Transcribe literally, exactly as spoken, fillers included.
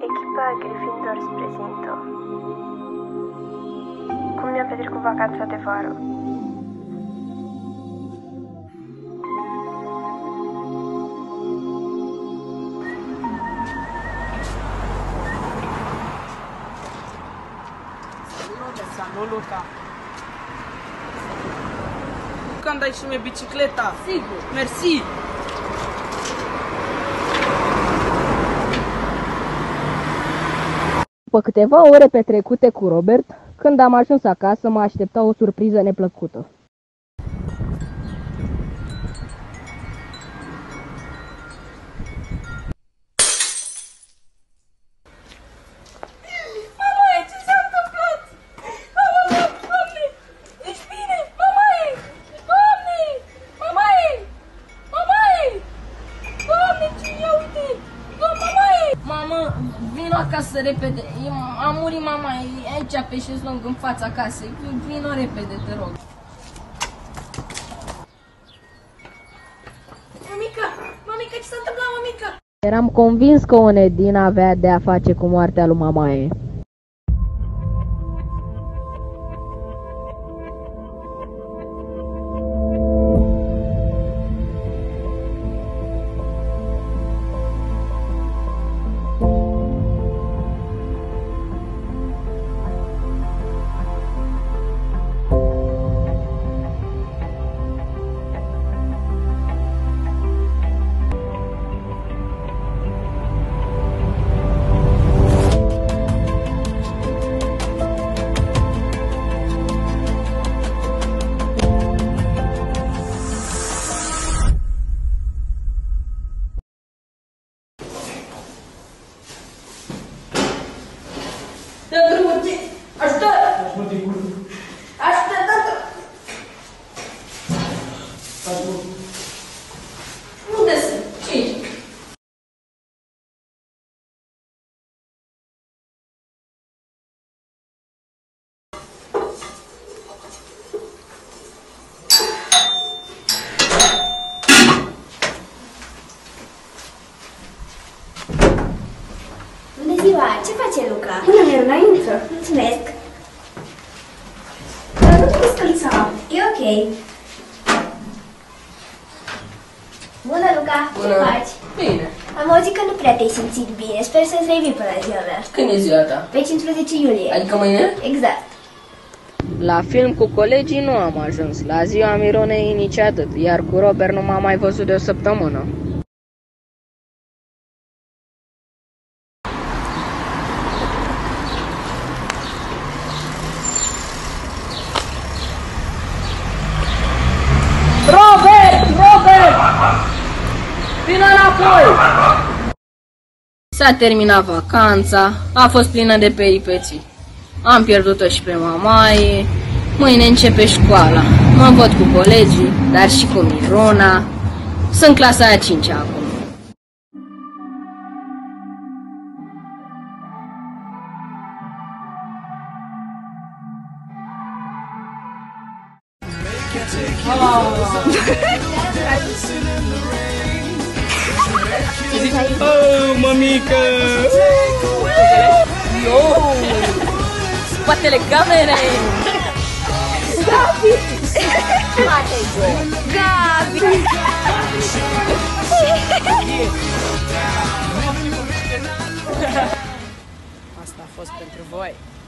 Echipa Gryffindor îți prezintă cum mi-am petrecut vacanța de vară. Salut, Luca. Când dai și mie bicicleta? Sigur. Mersi. După câteva ore petrecute cu Robert, când am ajuns acasă, mă aștepta o surpriză neplăcută. Mamă, vino acasă repede. A murit mama aici pe șezlong în fața casei. Vino repede, te rog. Mămică, mămică, ce s-a întâmplat, mămică? Eram convins că Onedin avea de a face cu moartea lui mamaie. Dă drumul, ajută! Ajută, tată! Unde sunt? Ce-i? Bună ziua! Ce face Luca? Bună, Miruna, intră. Mulțumesc! Dar nu te scălța. E ok. Bună, Luca! Bună. Ce faci? Bine. Am auzit că nu prea te-ai simțit bine. Sper să-ți revii până la ziua mea. Când e ziua ta? Pe cincisprezece iulie. Adică mâine? Exact. La film cu colegii nu am ajuns. La ziua Mironei nici atât, iar cu Robert nu m-am mai văzut de o săptămână. Robert! Robert! Vino înapoi! S-a terminat vacanța, a fost plină de peripeții. Am pierdut-o și pe mamaie, mâine începe școala. Mă văd cu colegii, dar și cu Mirona. Sunt clasa a cincea acum. Oh, mămică! Yo! Spatele camerei! Gabi! Gabi! Asta a fost pentru voi.